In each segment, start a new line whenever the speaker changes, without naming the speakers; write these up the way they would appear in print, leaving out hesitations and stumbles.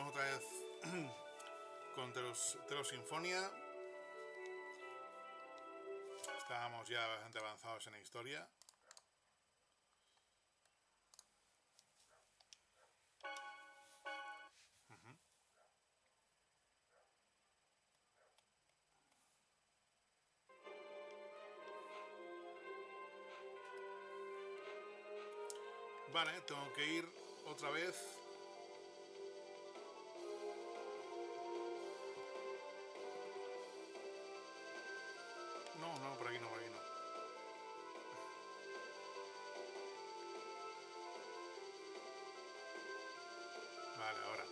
continuamos otra vez con Telosinfonia. Estábamos ya bastante avanzados en la historia. Vale, tengo que ir otra vez. No, por aquí no. Vale, ahora.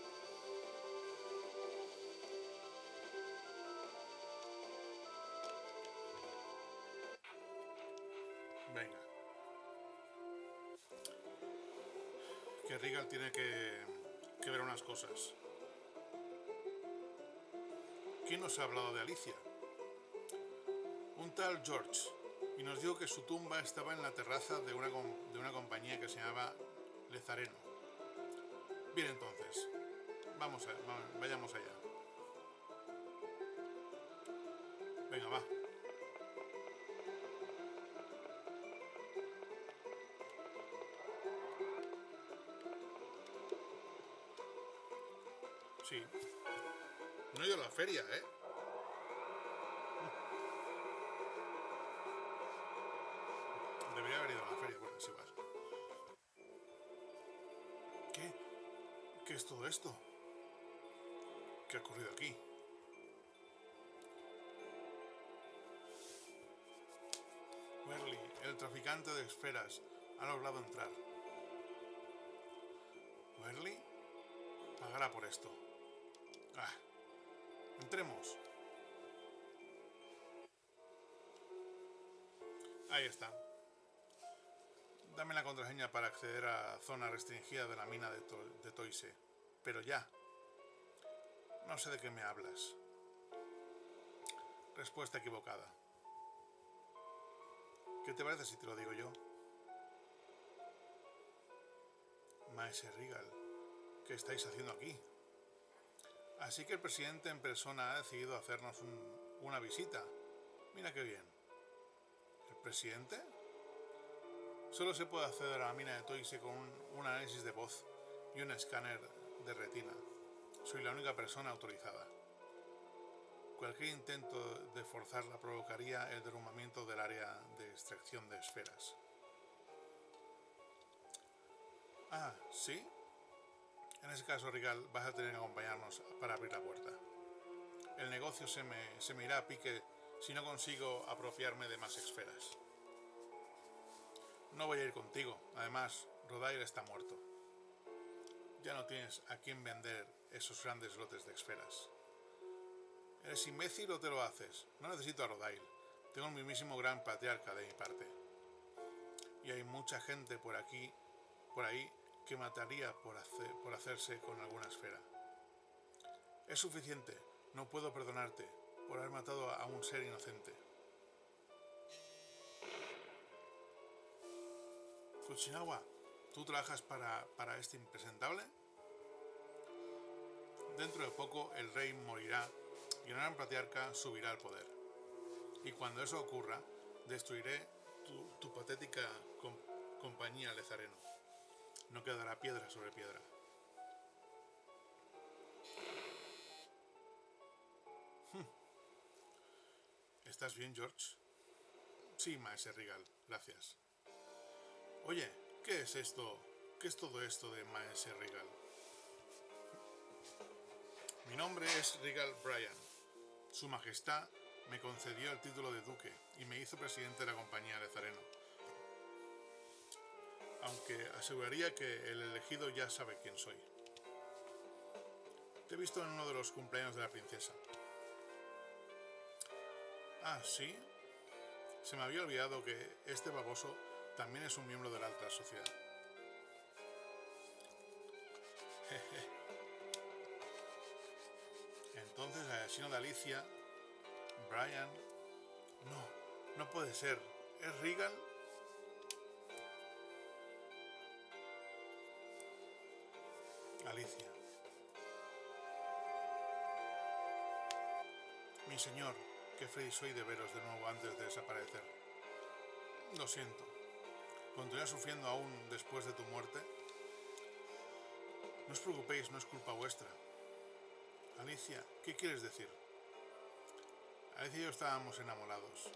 Venga. Que Regal tiene que ver unas cosas. ¿Quién nos ha hablado de Alicia? Un tal George, y nos dijo que su tumba estaba en la terraza de una compañía que se llamaba Lezareno. Bien, entonces, vayamos allá. Venga, va. Sí. No he ido a la feria, ¿eh? Debería haber ido a la feria, bueno, si vas. ¿Qué es todo esto? ¿Qué ha ocurrido aquí? Werly, el traficante de esferas, ha logrado entrar. ¿Werly? Pagará por esto. Ah, entremos. Ahí está. Dame la contraseña para acceder a la zona restringida de la mina de Toise. Pero ya. No sé de qué me hablas. Respuesta equivocada. ¿Qué te parece si te lo digo yo? Maese Regal, ¿qué estáis haciendo aquí? Así que el presidente en persona ha decidido hacernos una visita. Mira qué bien. ¿El presidente? Solo se puede acceder a la mina de Toise con un análisis de voz y un escáner de retina. Soy la única persona autorizada. Cualquier intento de forzarla provocaría el derrumbamiento del área de extracción de esferas. Ah, ¿sí? En ese caso, Regal, vas a tener que acompañarnos para abrir la puerta. El negocio se me irá a pique si no consigo apropiarme de más esferas. No voy a ir contigo. Además, Rodair está muerto. Ya no tienes a quién vender esos grandes lotes de esferas. ¿Eres imbécil o te lo haces? No necesito a Rodair. Tengo el mismísimo gran patriarca de mi parte. Y hay mucha gente por ahí, que mataría por hacerse con alguna esfera. Es suficiente. No puedo perdonarte por haber matado a un ser inocente. Kuchinawa, ¿tú trabajas para este impresentable? Dentro de poco el rey morirá y el gran patriarca subirá al poder. Y cuando eso ocurra, destruiré tu patética compañía Lezareno. No quedará piedra sobre piedra. ¿Estás bien, George? Sí, maese Regal, gracias. Oye, ¿qué es esto? ¿Qué es todo esto de maese Regal? Mi nombre es Regal Bryan. Su Majestad me concedió el título de duque y me hizo presidente de la compañía Lezareno. Aunque aseguraría que el elegido ya sabe quién soy. Te he visto en uno de los cumpleaños de la princesa. Ah, ¿sí? Se me había olvidado que este baboso también es un miembro de la alta sociedad. Entonces el asesino de Alicia, Bryan... No puede ser. ¿Es Regal? Alicia. Mi señor, qué feliz soy de veros de nuevo antes de desaparecer. Lo siento. ¿Continúas sufriendo aún después de tu muerte? No os preocupéis, no es culpa vuestra. Alicia, ¿qué quieres decir? Alicia y yo estábamos enamorados.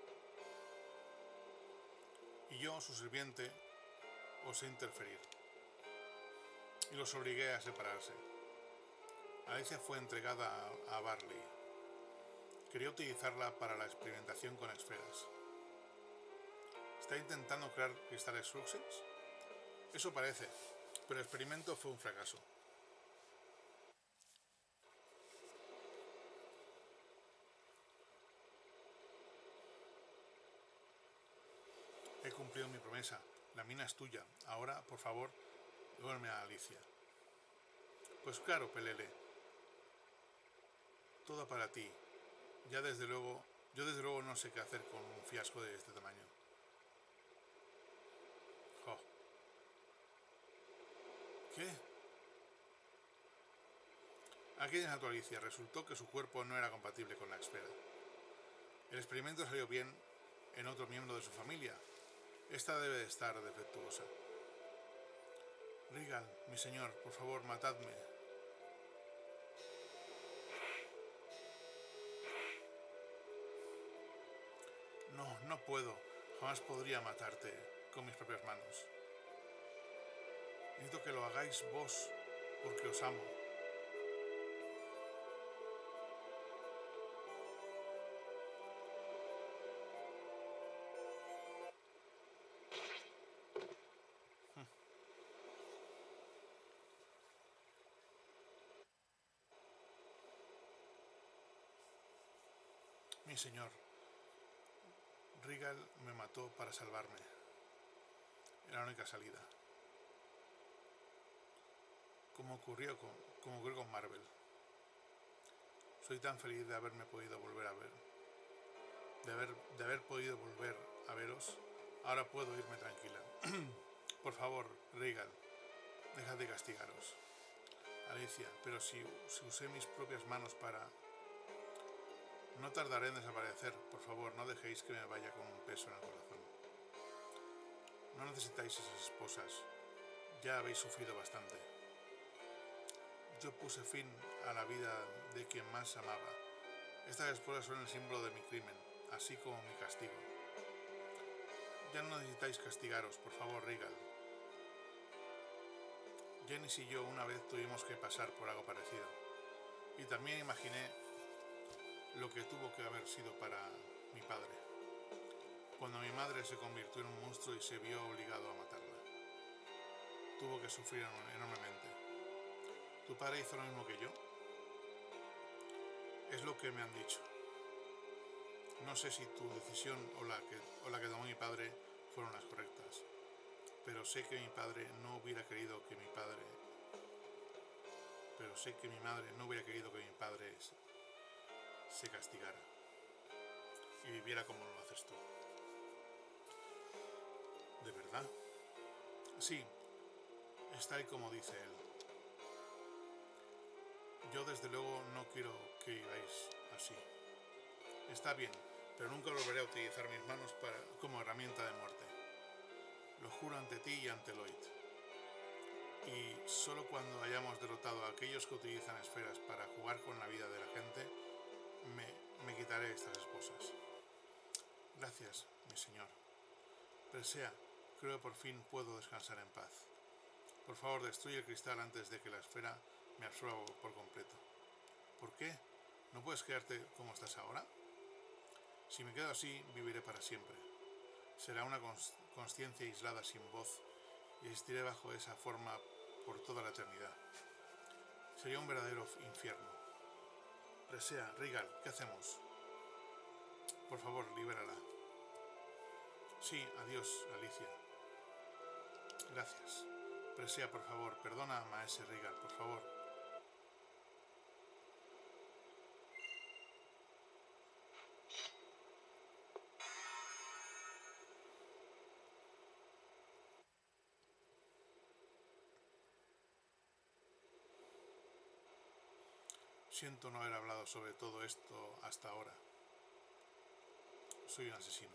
Y yo, su sirviente, osé interferir. Y los obligué a separarse. Alicia fue entregada a Barley. Quería utilizarla para la experimentación con esferas. ¿Está intentando crear cristales Fluxens? Eso parece, pero el experimento fue un fracaso. He cumplido mi promesa. La mina es tuya. Ahora, por favor, devuélveme a Alicia. Pues claro, Pelele. Todo para ti. Yo desde luego no sé qué hacer con un fiasco de este tamaño. Jo. ¿Qué? Aquí tienes a tu Alicia. Resultó que su cuerpo no era compatible con la esfera. El experimento salió bien en otro miembro de su familia. Esta debe de estar defectuosa. Regal, mi señor, por favor, matadme. No, no puedo. Jamás podría matarte con mis propias manos. Necesito que lo hagáis vos, porque os amo. Mi señor, Regal me mató para salvarme. Era la única salida. Como ocurrió con Marvel. Soy tan feliz de haberme podido volver a ver. De haber podido volver a veros. Ahora puedo irme tranquila. Por favor, Regal, dejad de castigaros. Alicia, pero si usé mis propias manos para... No tardaré en desaparecer. Por favor, no dejéis que me vaya con un peso en el corazón. No necesitáis esas esposas. Ya habéis sufrido bastante. Yo puse fin a la vida de quien más amaba. Estas esposas son el símbolo de mi crimen, así como mi castigo. Ya no necesitáis castigaros, por favor, Regal. Janice y yo una vez tuvimos que pasar por algo parecido. Y también imaginé lo que tuvo que haber sido para mi padre. Cuando mi madre se convirtió en un monstruo y se vio obligado a matarla. Tuvo que sufrir enormemente. ¿Tu padre hizo lo mismo que yo? Es lo que me han dicho. No sé si tu decisión o la que tomó mi padre fueron las correctas, pero sé que mi padre no hubiera querido que mi padre... Pero sé que mi madre no hubiera querido que mi padre se castigara y viviera como lo haces tú. ¿De verdad? Sí, está ahí como dice él. Yo desde luego no quiero que viváis así. Está bien, pero nunca volveré a utilizar mis manos como herramienta de muerte. Lo juro ante ti y ante Lloyd. Y solo cuando hayamos derrotado a aquellos que utilizan esferas para jugar con la vida de la gente, me quitaré estas esposas. Gracias, mi señor. Presea, creo que por fin puedo descansar en paz. Por favor, destruye el cristal antes de que la esfera me absorba por completo. ¿Por qué? ¿No puedes quedarte como estás ahora? Si me quedo así, viviré para siempre. Será una consciencia aislada sin voz y existiré bajo esa forma por toda la eternidad. Sería un verdadero infierno. Presea, Regal, ¿qué hacemos? Por favor, libérala. Sí, adiós, Alicia. Gracias. Presea, por favor, perdona a Maese Regal, por favor. Siento no haber hablado sobre todo esto hasta ahora. Soy un asesino.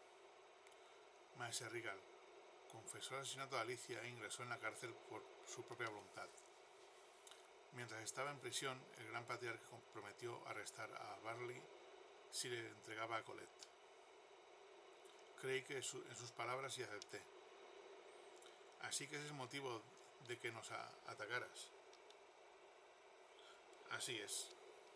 Maese Regal confesó el asesinato de Alicia e ingresó en la cárcel por su propia voluntad. Mientras estaba en prisión, el gran patriarca prometió arrestar a Barley si le entregaba a Colette. Creí en sus palabras y acepté. Así que ese es el motivo de que nos atacaras. Así es.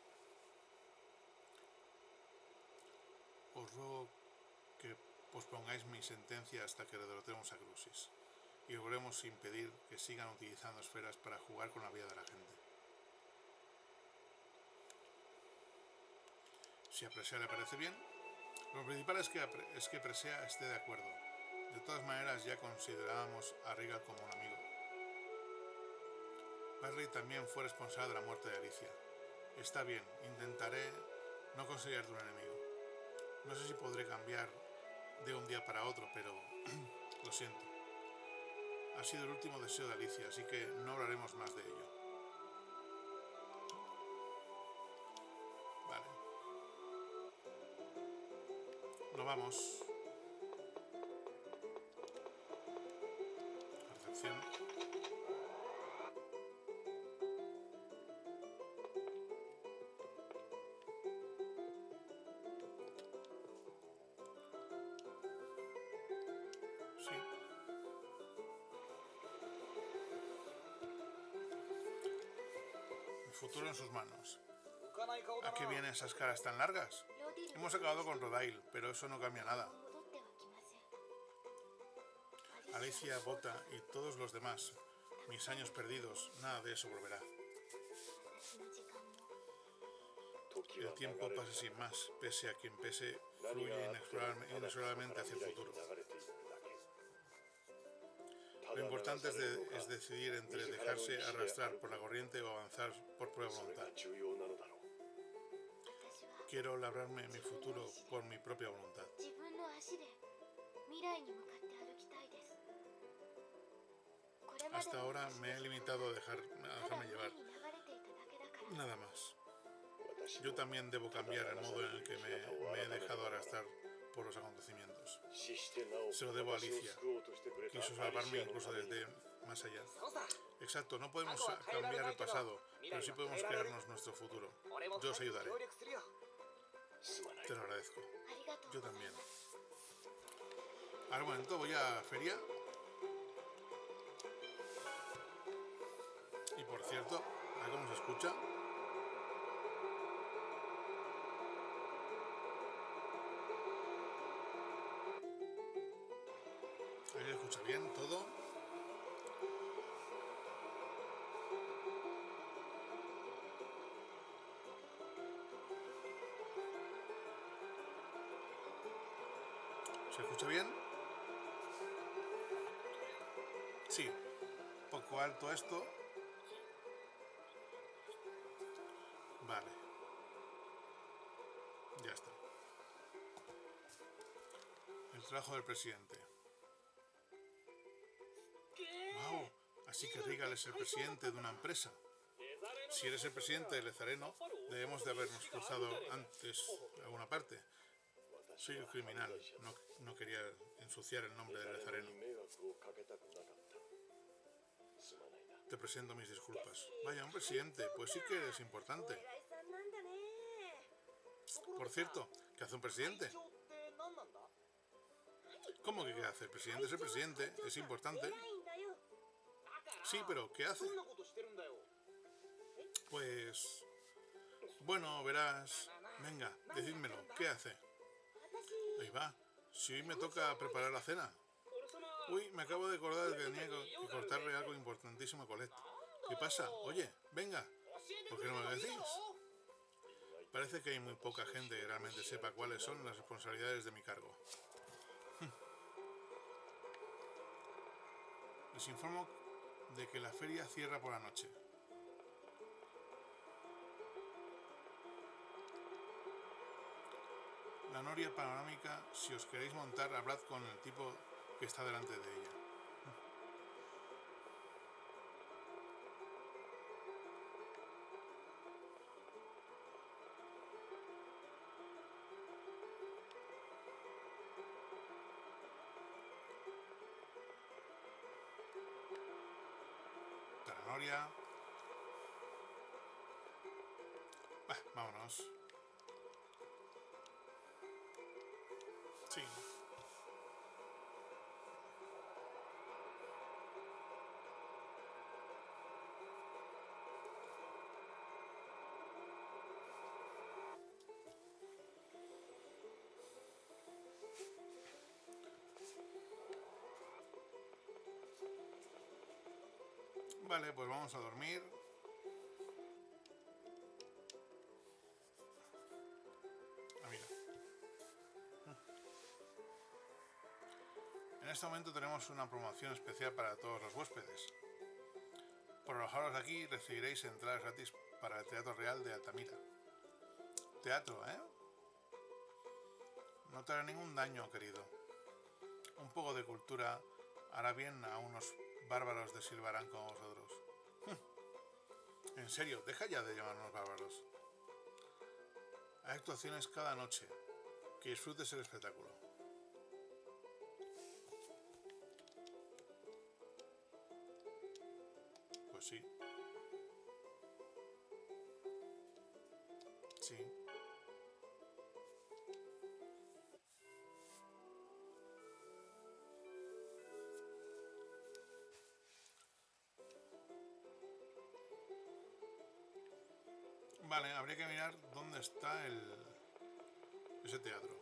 Os ruego que pospongáis mi sentencia hasta que derrotemos a Crucis y logremos impedir que sigan utilizando esferas para jugar con la vida de la gente. Si a Presea le parece bien, lo principal es que Presea esté de acuerdo. De todas maneras, ya considerábamos a Regal como un amigo. Barley también fue responsable de la muerte de Alicia. Está bien, intentaré no considerarte un enemigo. No sé si podré cambiar de un día para otro, pero lo siento. Ha sido el último deseo de Alicia, así que no hablaremos más de ello. Vale. Nos vamos. Recepción. Sí. El futuro en sus manos. ¿A qué vienen esas caras tan largas? Hemos acabado con Rhodail, pero eso no cambia nada. Alicia, Bota y todos los demás, mis años perdidos, nada de eso volverá. El tiempo pasa sin más, pese a quien pese, fluye inexorablemente hacia el futuro. Lo importante es decidir entre dejarse arrastrar por la corriente o avanzar por propia voluntad. Quiero labrarme mi futuro por mi propia voluntad. Hasta ahora me he limitado a dejarme llevar. Nada más. Yo también debo cambiar el modo en el que me he dejado arrastrar por los acontecimientos. Se lo debo a Alicia. Quiso salvarme incluso desde más allá. Exacto, no podemos cambiar el pasado, pero sí podemos crearnos nuestro futuro. Yo os ayudaré. Te lo agradezco. Yo también. Ahora un momento, voy a feria. Y por cierto, a ver cómo se escucha. Ahí se escucha bien todo. ¿Se escucha bien? Sí. Un poco alto esto. Vale. Ya está. El trabajo del presidente. ¡Wow! Así que Regal es el presidente de una empresa. Si eres el presidente de Lezareno, debemos de habernos cruzado antes en alguna parte. Soy un criminal. No quería ensuciar el nombre de Lezareno. Te presento mis disculpas. Vaya, un presidente. Pues sí que eres importante. Por cierto, ¿qué hace un presidente? ¿Cómo que qué hace? El presidente es el presidente. Es importante. Sí, pero ¿qué hace? Pues... Bueno, verás... Venga, decídmelo. ¿Qué hace? Ahí va. Si hoy me toca preparar la cena. Uy, me acabo de acordar de que tenía que cortarle algo importantísimo a Colette. ¿Qué pasa? Oye, venga. ¿Por qué no me lo decís? Parece que hay muy poca gente que realmente sepa cuáles son las responsabilidades de mi cargo. Les informo de que la feria cierra por la noche. La noria panorámica, si os queréis montar, hablad con el tipo que está delante de ella. zanahoria. Vámonos. Sí. Vale, pues vamos a dormir. Mira. En este momento tenemos una promoción especial para todos los huéspedes. Por alojaros aquí recibiréis entradas gratis para el Teatro Real de Altamira. Teatro, ¿eh? No te hará ningún daño, querido. Un poco de cultura hará bien a unos bárbaros de Silvarán como vosotros. En serio, deja ya de llamarnos bárbaros. Hay actuaciones cada noche. Que disfrutes el espectáculo. Pues sí. Sí. Vale, habría que mirar dónde está ese teatro.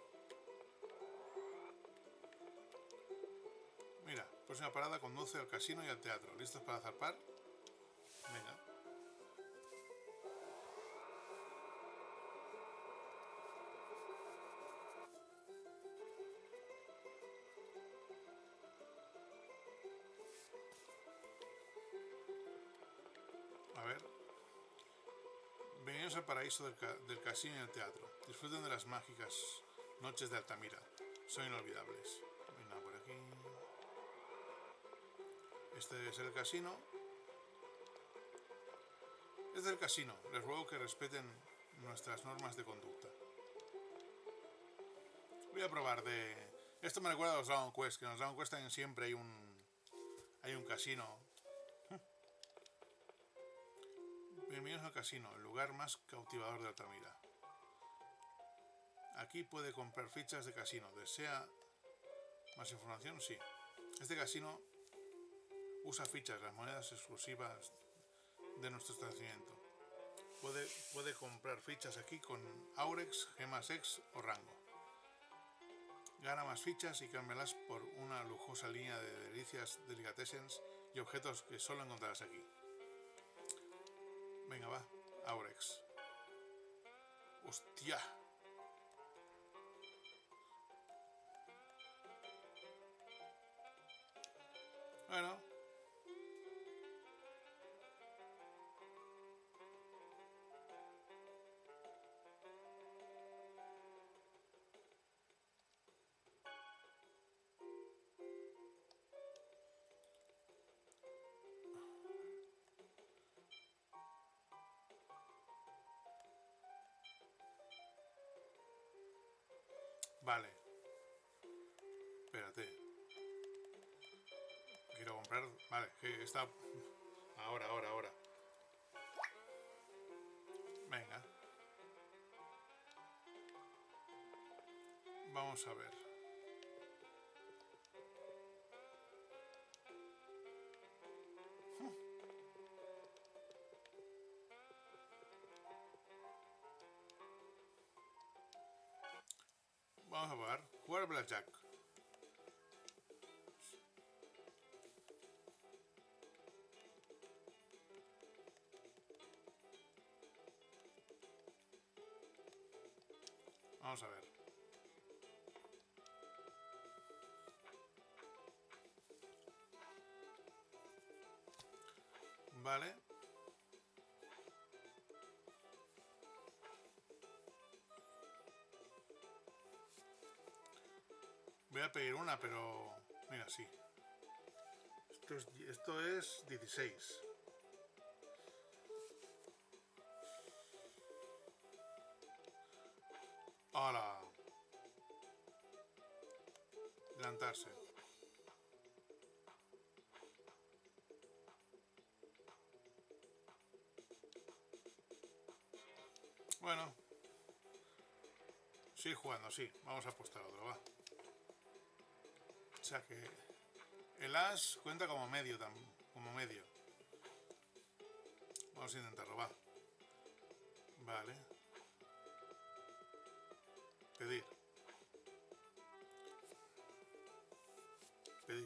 Mira, próxima parada conduce al casino y al teatro. ¿Listos para zarpar? Venga. A ver. Bienvenidos al paraíso del casino y el teatro. Disfruten de las mágicas noches de Altamira. Son inolvidables. Venga, por aquí. Este es el casino. Este es el casino. Les ruego que respeten nuestras normas de conducta. Voy a probar de... Esto me recuerda a los Dragon Quest, que en los Dragon Quest también siempre hay un casino. Bienvenidos al casino, el lugar más cautivador de Altamira. Aquí puede comprar fichas de casino. ¿Desea más información? Sí. Este casino usa fichas, las monedas exclusivas de nuestro establecimiento. Puede comprar fichas aquí con Aurex, gemas X o rango. Gana más fichas y cámbialas por una lujosa línea de delicias, delicatessens y objetos que solo encontrarás aquí. Venga, va, Aurex. ¡Hostia! Bueno. Vale. Espérate. Quiero comprar... Vale, que está... Ahora. Venga. Vamos a ver. Vamos a probar. Jugar Blackjack. Vamos a ver. Vale. Voy a pedir una, pero... Mira, sí. Esto es 16. ¡Hala! Adelantarse. Bueno, sigue jugando, sí. Vamos a apostar otro, va. O sea que el as cuenta como medio, como medio. Vamos a intentarlo, va. Vale. Pedir. Pedir.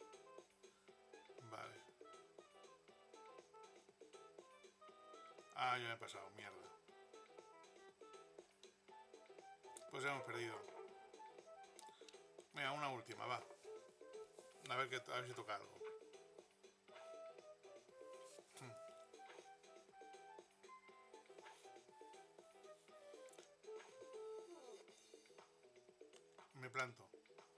Vale. Ah, ya me he pasado, mierda. Pues ya hemos perdido. Venga, una última, va. A ver si toca algo. Me planto.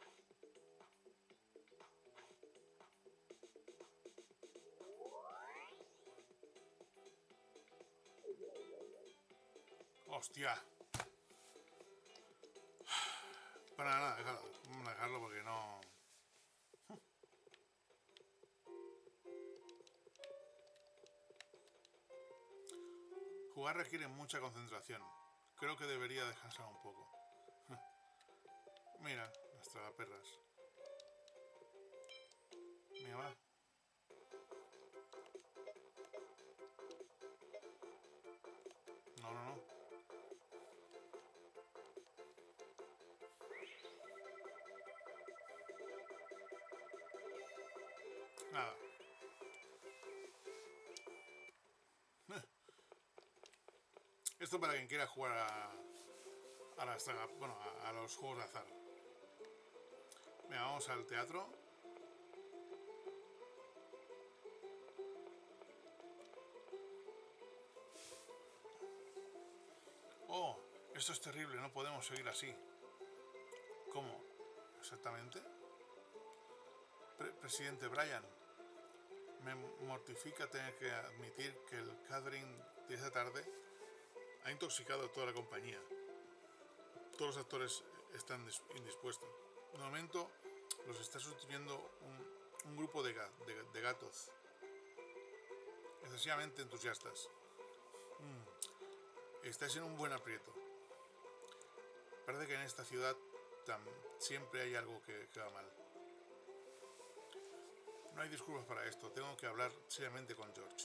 Hostia. Para nada, déjalo. Vamos a dejarlo porque no... Jugar requiere mucha concentración. Creo que debería descansar un poco. Mira, las tragaperras. Mira, va. No, no, no. Nada. Esto para quien quiera jugar a las bueno, a los juegos de azar. Venga, vamos al teatro. Oh, esto es terrible, no podemos seguir así. ¿Cómo? ¿Exactamente? Presidente Bryan, me mortifica tener que admitir que el catering de esta tarde ha intoxicado a toda la compañía. Todos los actores están indispuestos. De momento los está sustituyendo un grupo de gatos excesivamente entusiastas. Estáis en un buen aprieto. Parece que en esta ciudad siempre hay algo que va mal. No hay disculpas para esto, tengo que hablar seriamente con George.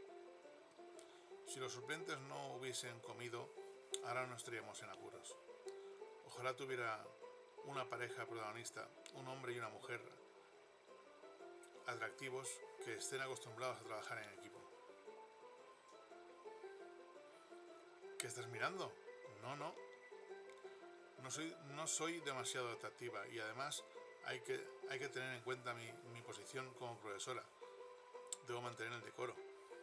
Si los suplentes no hubiesen comido, ahora no estaríamos en apuros. Ojalá tuviera una pareja protagonista, un hombre y una mujer atractivos que estén acostumbrados a trabajar en equipo. ¿Qué estás mirando? No. No soy demasiado atractiva y además hay que tener en cuenta mi posición como profesora. Debo mantener el decoro.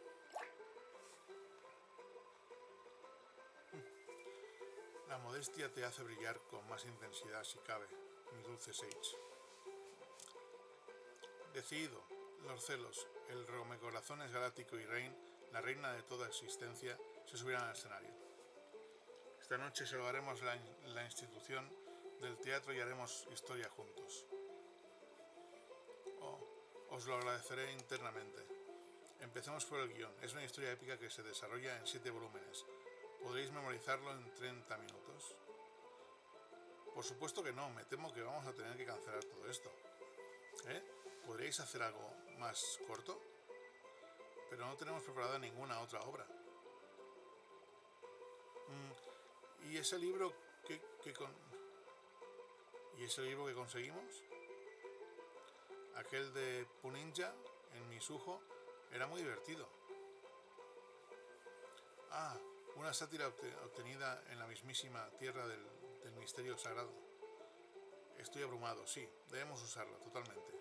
La modestia te hace brillar con más intensidad si cabe, mi dulce Sage. Decidido, los celos, el romecorazones galáctico y Rain, la reina de toda existencia, se subirán al escenario. Esta noche salvaremos la institución del teatro y haremos historia juntos. Oh, os lo agradeceré internamente. Empecemos por el guión. Es una historia épica que se desarrolla en 7 volúmenes. ¿Podréis memorizarlo en 30 minutos? Por supuesto que no, me temo que vamos a tener que cancelar todo esto. ¿Podríais hacer algo más corto? Pero no tenemos preparada ninguna otra obra. ¿Y ese libro ¿Y ese libro que conseguimos? Aquel de Puninja en Misujo era muy divertido. Ah, una sátira obtenida en la mismísima tierra del misterio sagrado. Estoy abrumado, sí, debemos usarla totalmente.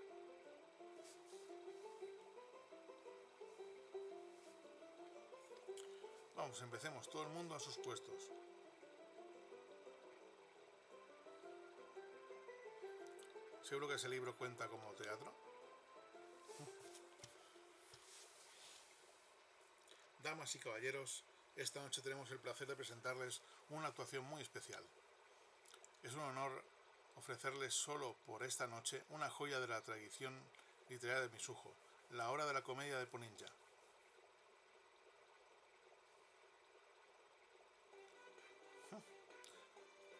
Vamos, empecemos, todo el mundo a sus puestos. ¿Seguro que ese libro cuenta como teatro? Damas y caballeros, esta noche tenemos el placer de presentarles una actuación muy especial. Es un honor ofrecerles solo por esta noche una joya de la tradición literaria de Misujo, la obra de la comedia de Puninja.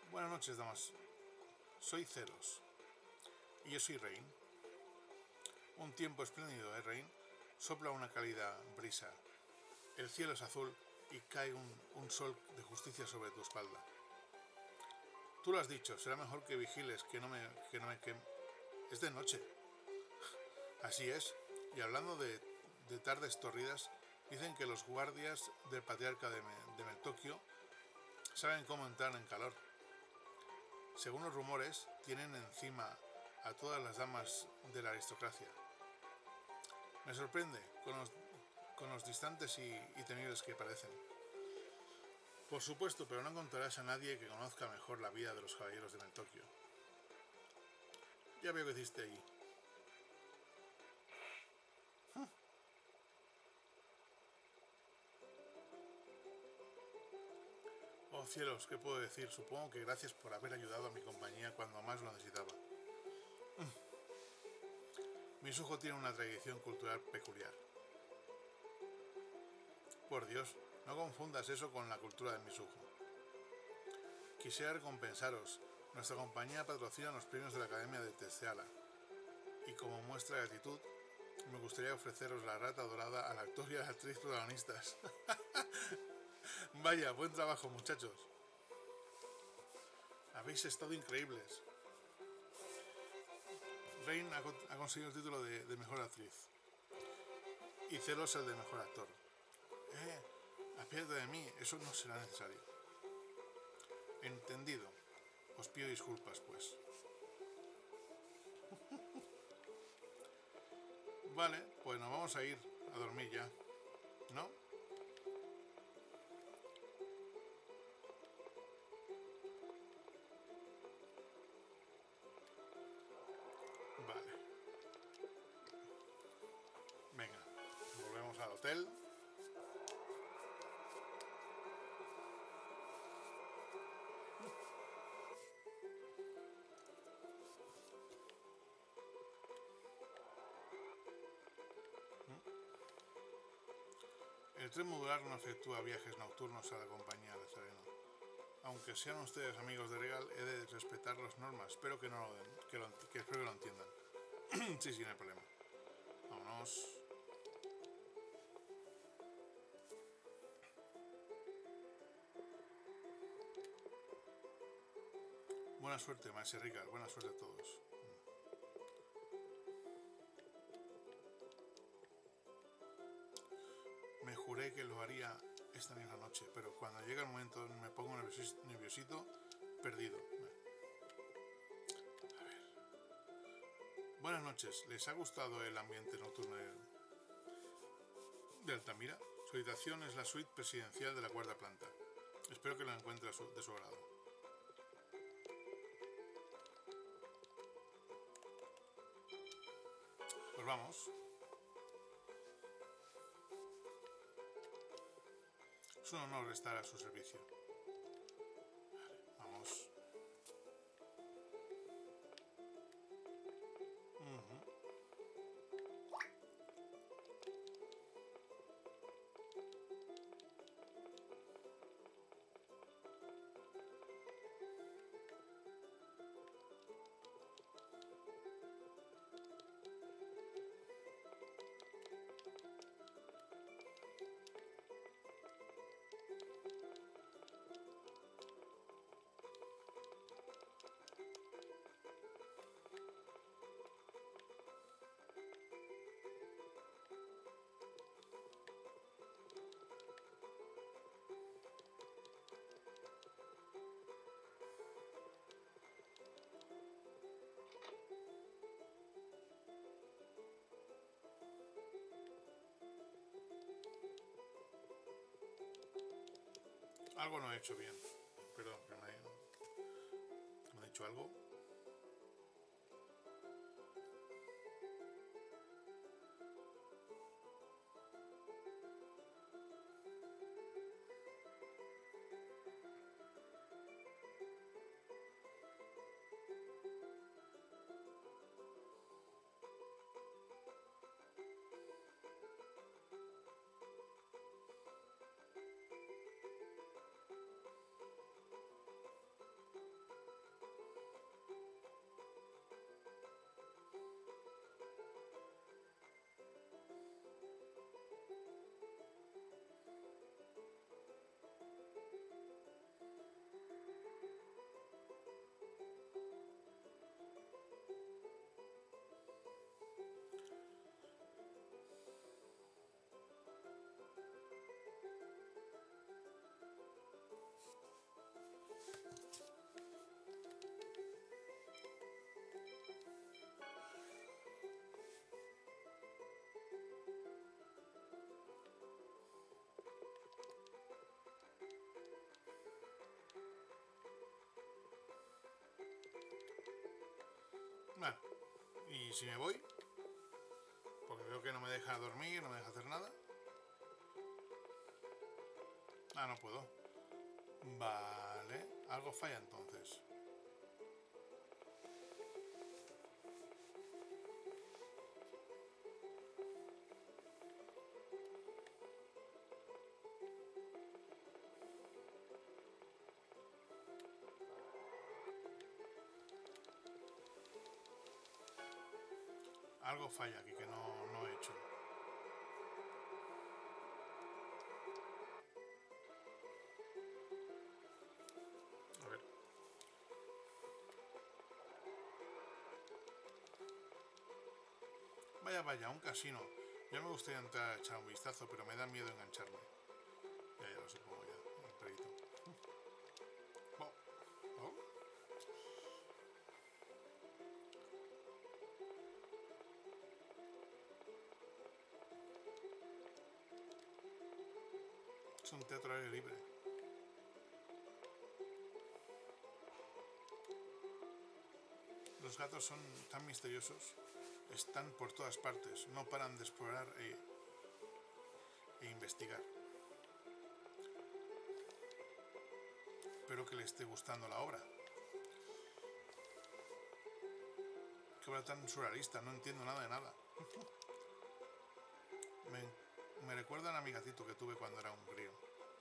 Buenas noches, damas. Soy Ceros. Y yo soy Rain. Un tiempo espléndido, Rain. Sopla una cálida brisa. El cielo es azul y cae un sol de justicia sobre tu espalda. Tú lo has dicho, será mejor que vigiles, que no me queme. Es de noche. Así es. Y hablando de tardes torridas, dicen que los guardias del patriarca de Meltokio saben cómo entrar en calor. Según los rumores, tienen encima a todas las damas de la aristocracia. Me sorprende con los distantes y temibles que parecen. Por supuesto, pero no encontrarás a nadie que conozca mejor la vida de los caballeros de Meltokio. Ya veo que hiciste ahí. Oh cielos, ¿qué puedo decir? Supongo que gracias por haber ayudado a mi compañía cuando más lo necesitaba. Misujo tiene una tradición cultural peculiar. Por Dios, no confundas eso con la cultura de Misujo. Quisiera recompensaros. Nuestra compañía patrocina los premios de la Academia de Testeala. Y como muestra de gratitud, me gustaría ofreceros la rata dorada al actor y a la actriz protagonistas. Vaya, buen trabajo, muchachos. Habéis estado increíbles. Rain ha conseguido el título de mejor actriz. Y Celos el de mejor actor. Apiádate de mí, eso no será necesario. Entendido. Os pido disculpas, pues. Vale, pues nos vamos a ir a dormir ya, ¿no? Vale. Venga, volvemos al hotel. El tren modular no efectúa viajes nocturnos a la compañía de Sereno. Aunque sean ustedes amigos de Regal, he de respetar las normas. Espero que no lo den, que espero que lo entiendan. Sí, no hay problema. Vámonos. Buena suerte, maese Regal. Buena suerte a todos. Me juré que lo haría esta misma noche, pero cuando llega el momento me pongo nerviosito, perdido. A ver. Buenas noches, ¿les ha gustado el ambiente nocturno de Altamira? Su habitación es la suite presidencial de la cuarta planta. Espero que lo encuentre de su agrado. Pues vamos. Es un honor estar a su servicio. Vale, vamos. Algo no he hecho bien. Perdón, pero ¿me he dicho algo? Y si me voy, porque veo que no me deja dormir, no me deja hacer nada. Ah, no puedo. Vale, algo falla entonces. Algo falla aquí que no he hecho. A ver. Vaya, un casino. Ya me gustaría entrar a echar un vistazo, pero me da miedo engancharme. Ya lo supongo ya, el perito. Oh, oh. Es un teatro al aire libre. Los gatos son tan misteriosos. Están por todas partes. No paran de explorar e investigar. Espero que le esté gustando la obra. Qué obra tan surrealista. No entiendo nada de nada. Me recuerdan a mi gatito que tuve cuando era un crío.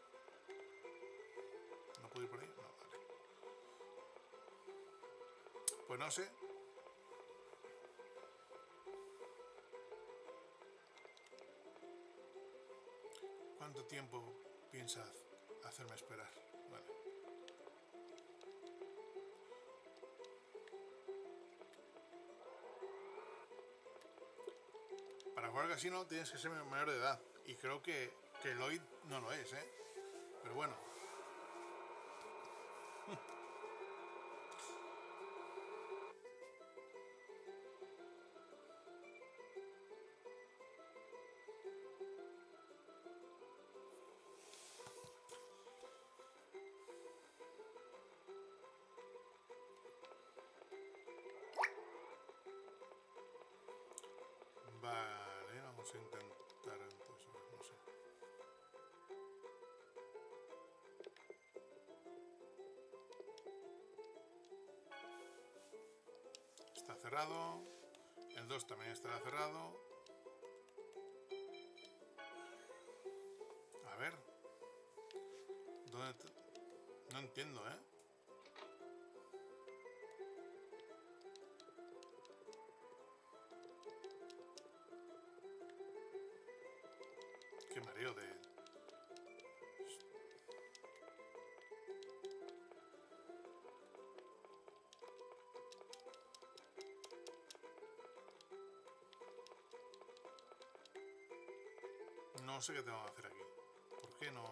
¿No puedo ir por ahí? No, vale. Pues no sé. ¿Cuánto tiempo piensas hacerme esperar? Vale. Para jugar casino tienes que ser mayor de edad. Y creo que Lloyd no lo es, ¿eh? Pero bueno. Vale, vamos a intentar entonces, no sé. Está cerrado. El 2 también estará cerrado. A ver. ¿Dónde? No entiendo, ¿eh? Qué mareo de... No sé qué tengo que hacer aquí. ¿Por qué no...?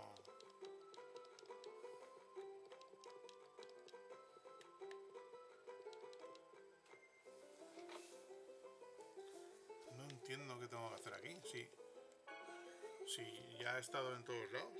No entiendo qué tengo que hacer aquí. Sí. Sí, ya he estado en todos lados.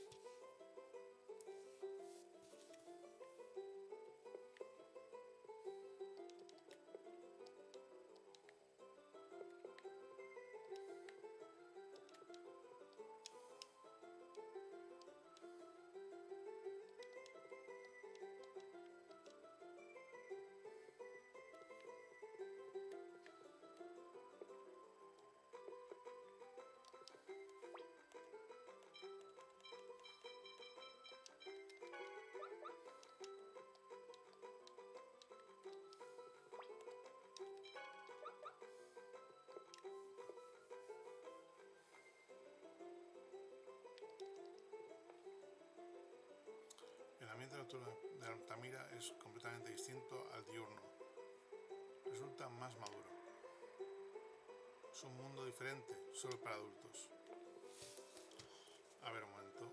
El ambiente nocturno de Altamira es completamente distinto al diurno. Resulta más maduro. Es un mundo diferente, solo para adultos. A ver un momento.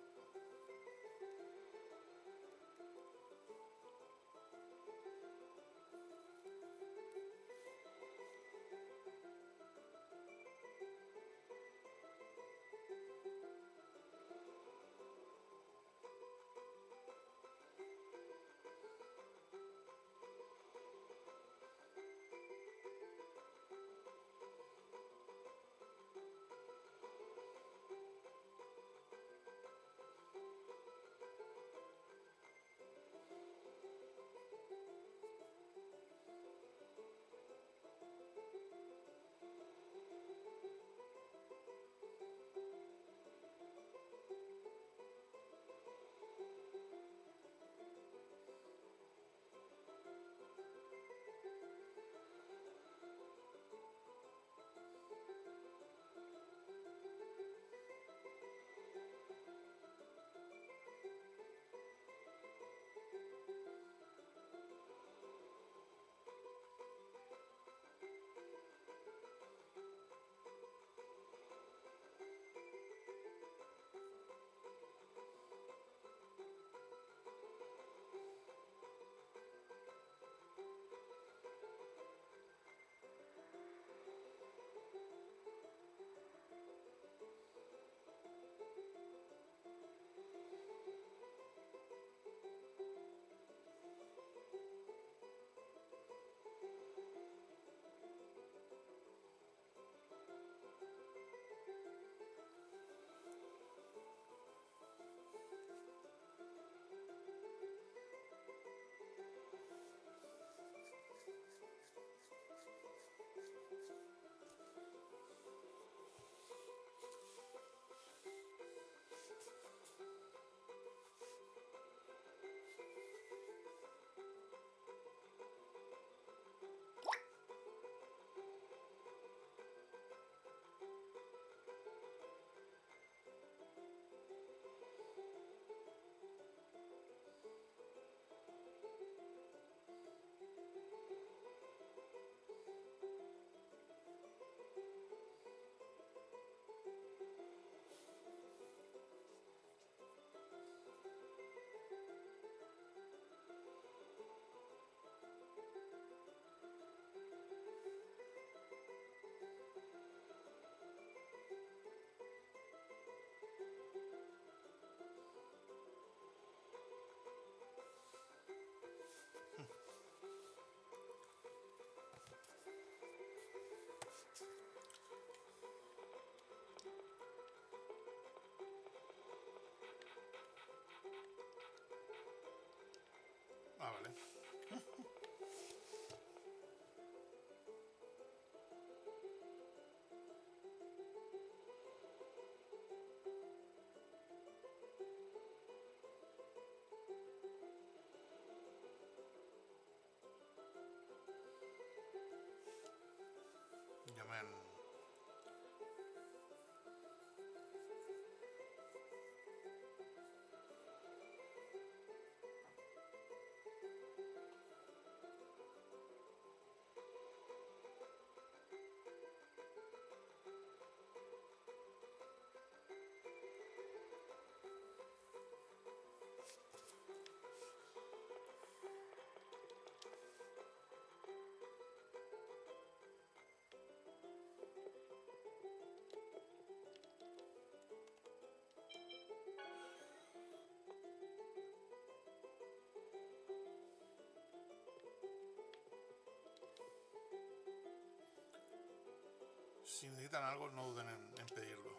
Si necesitan algo, no duden en pedirlo.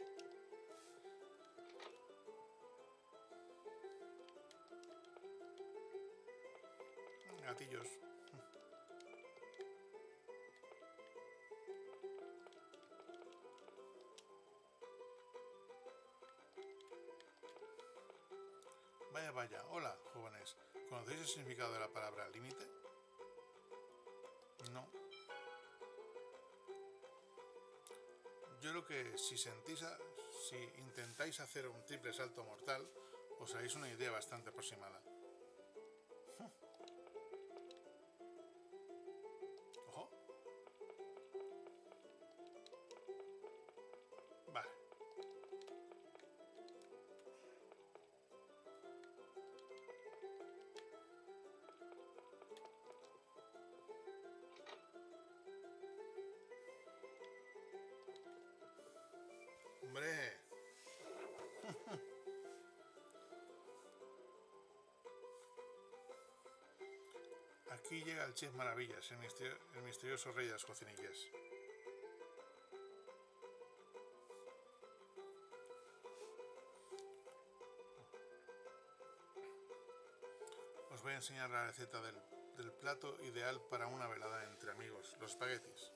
Gatillos. Vaya, vaya. Hola, jóvenes. ¿Conocéis el significado de la palabra límite? No. Yo creo que si intentáis hacer un triple salto mortal, os haréis una idea bastante aproximada. Ojo. Vale. Hombre. Aquí llega el Chef Maravillas, el misterioso rey de las cocinillas. Os voy a enseñar la receta del plato ideal para una velada entre amigos, los espaguetis.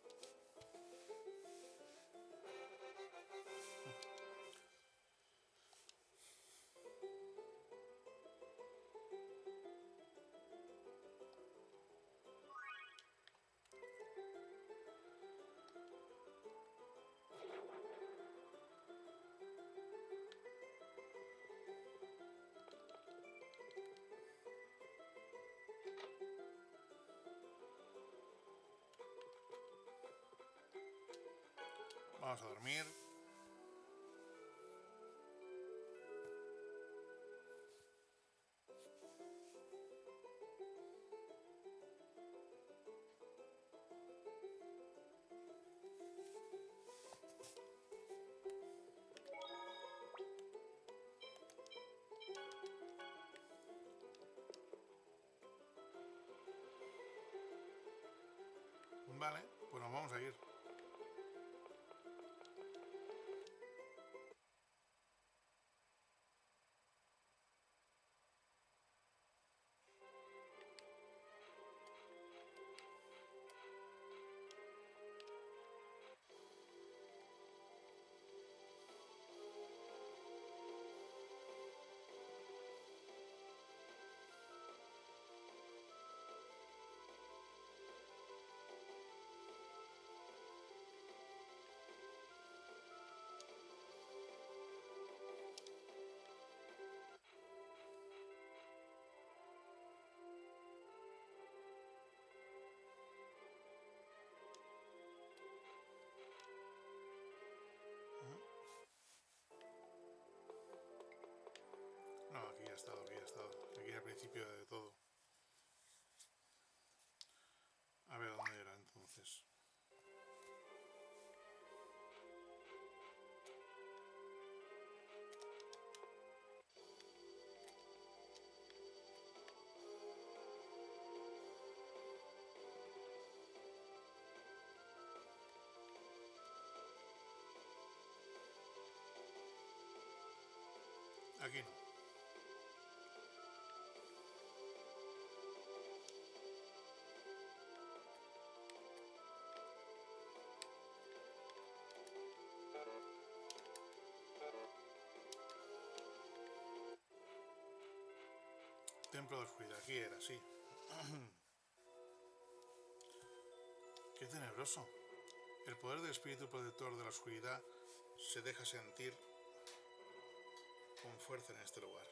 Vamos a dormir. Vale, pues nos vamos a ir. No, aquí ya he estado, aquí ya he estado. Aquí al principio de todo. A ver dónde era entonces. Aquí no. Templo de oscuridad, aquí era, sí. Qué tenebroso. El poder del espíritu protector de la oscuridad se deja sentir con fuerza en este lugar.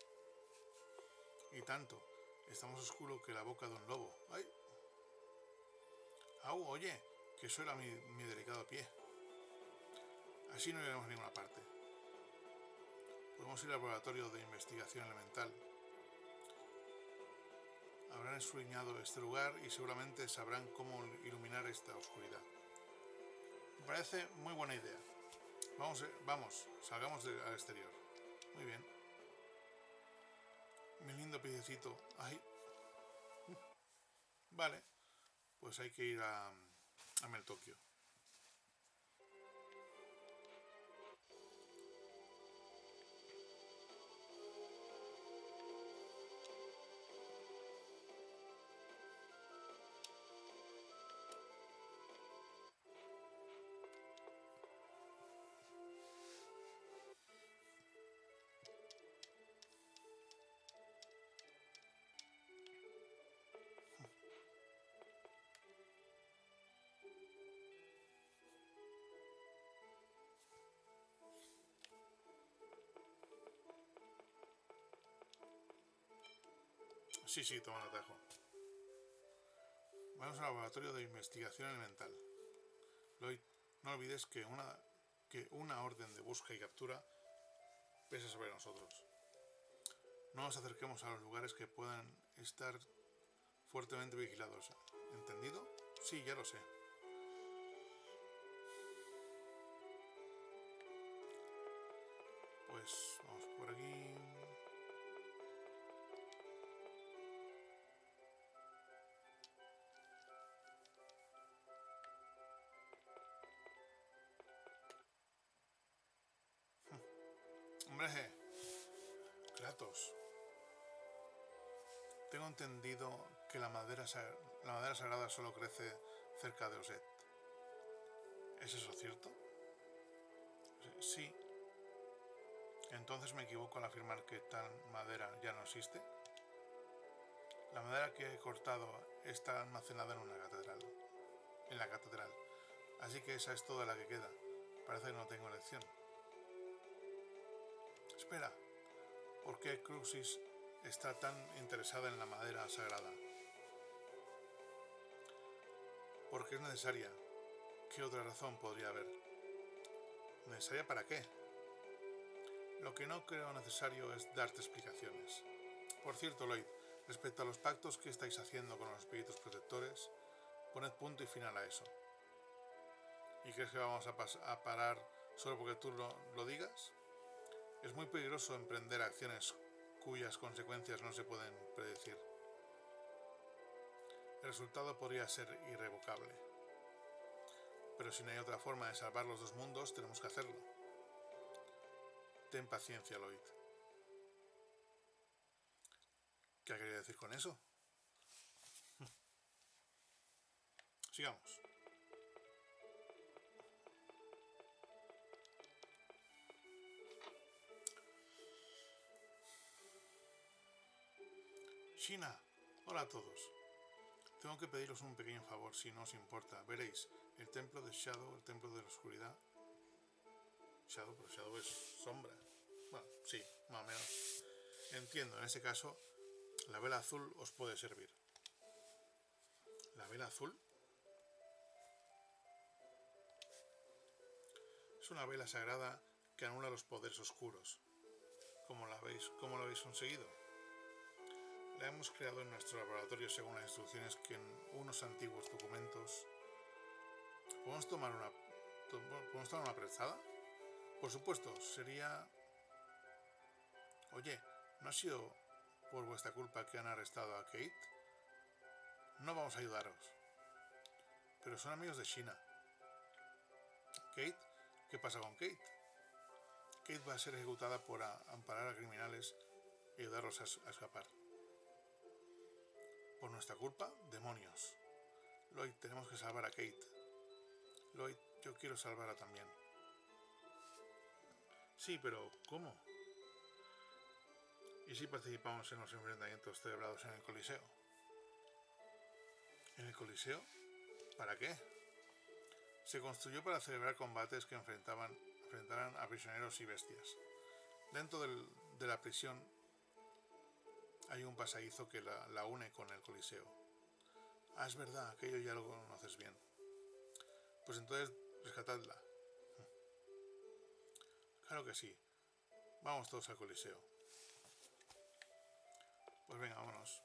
Y tanto, está más oscuro que la boca de un lobo. ¡Ay! ¡Au! Oye, que eso era mi delicado pie. Así no iremos a ninguna parte. Podemos ir al laboratorio de investigación elemental. Habrán escudriñado este lugar y seguramente sabrán cómo iluminar esta oscuridad. Me parece muy buena idea. Vamos, salgamos al exterior. Muy bien. Mi lindo piececito. Ay. Vale, pues hay que ir a Meltokio. Sí, toma el atajo. Vamos al laboratorio de investigación elemental. Lloyd, no olvides que una orden de búsqueda y captura pesa sobre nosotros. No nos acerquemos a los lugares que puedan estar fuertemente vigilados. ¿Entendido? Sí, ya lo sé. Pues vamos por aquí. Hombre, Kratos. Tengo entendido que la madera sagrada solo crece cerca de Oset. ¿Es eso cierto? Sí. Entonces me equivoco al afirmar que tal madera ya no existe. La madera que he cortado está almacenada en la catedral. Así que esa es toda la que queda. Parece que no tengo elección. Espera, ¿por qué Cruxis está tan interesada en la madera sagrada? Porque es necesaria. ¿Qué otra razón podría haber? ¿Necesaria para qué? Lo que no creo necesario es darte explicaciones. Por cierto, Lloyd, respecto a los pactos que estáis haciendo con los espíritus protectores, poned punto y final a eso. ¿Y crees que vamos a parar solo porque tú lo digas? Es muy peligroso emprender acciones cuyas consecuencias no se pueden predecir. El resultado podría ser irrevocable. Pero si no hay otra forma de salvar los dos mundos, tenemos que hacerlo. Ten paciencia, Lloyd. ¿Qué ha querido decir con eso? Sigamos. Sheena, hola a todos. Tengo que pediros un pequeño favor, si no os importa. Veréis, el templo de Shadow, el templo de la oscuridad. Shadow, pero Shadow es sombra. Bueno, sí, más o menos. Entiendo, en ese caso, la vela azul os puede servir. ¿La vela azul? Es una vela sagrada que anula los poderes oscuros. ¿Cómo lo habéis conseguido? La hemos creado en nuestro laboratorio según las instrucciones que en unos antiguos documentos. ¿Podemos tomar una prestada? Por supuesto, sería... Oye, ¿no ha sido por vuestra culpa que han arrestado a Kate? No vamos a ayudaros. Pero son amigos de Sheena. ¿Kate? ¿Qué pasa con Kate? Kate va a ser ejecutada por amparar a criminales y ayudarlos a escapar. ¿Por nuestra culpa? Demonios. Lloyd, tenemos que salvar a Kate. Lloyd, yo quiero salvarla también. Sí, pero ¿cómo? ¿Y si participamos en los enfrentamientos celebrados en el Coliseo? ¿En el Coliseo? ¿Para qué? Se construyó para celebrar combates que enfrentaran a prisioneros y bestias. Dentro de la prisión hay un pasadizo que la une con el Coliseo. Ah, es verdad, aquello ya lo conoces bien. Pues entonces rescatadla. Claro que sí. Vamos todos al Coliseo. Pues venga, vámonos.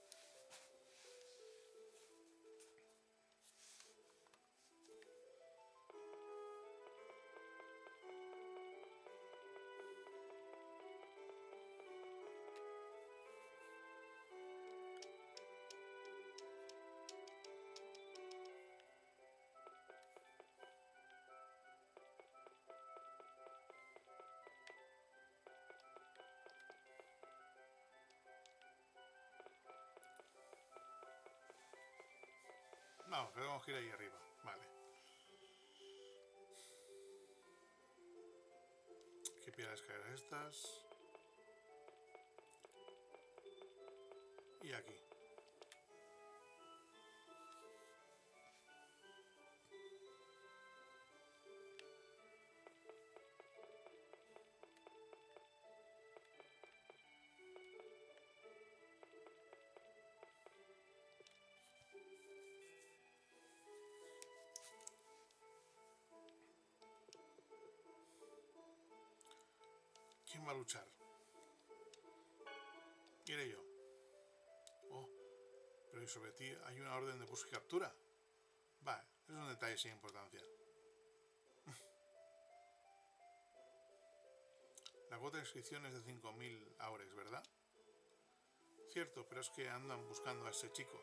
No, tenemos que ir ahí arriba. Vale. ¿Qué piedras caer estas? Y aquí. va a luchar? Iré yo. Oh, pero y sobre ti hay una orden de busca y captura. Va, es un detalle sin importancia. La cuota de inscripción es de 5000 aures, ¿verdad? Cierto, pero es que andan buscando a ese chico.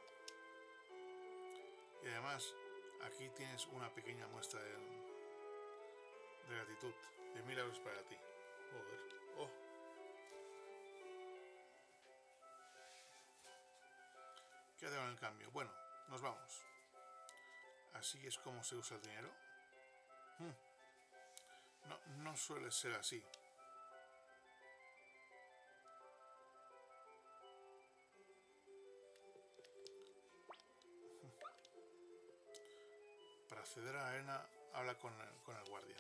Y además, aquí tienes una pequeña muestra de gratitud. De 1000 euros para ti. Joder. Oh. ¿Qué hago en el cambio? Bueno, nos vamos. ¿Así es como se usa el dinero? No, no suele ser así. Para acceder a la arena, habla con el guardia.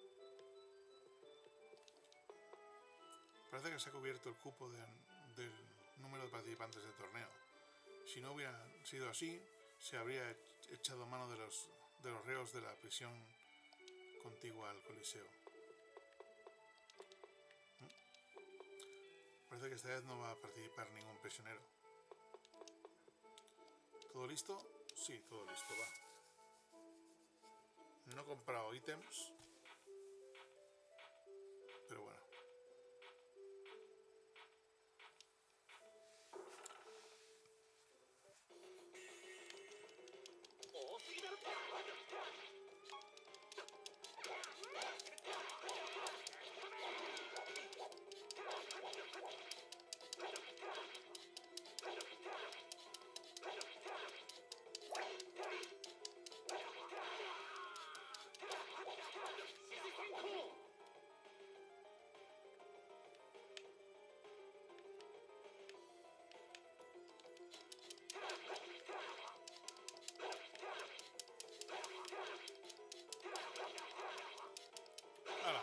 Parece que se ha cubierto el cupo del número de participantes del torneo. Si no hubiera sido así, se habría echado mano de los reos de la prisión contigua al Coliseo. Parece que esta vez no va a participar ningún prisionero. ¿Todo listo? Sí, todo listo, va. No he comprado ítems, pero bueno. ¡Hala!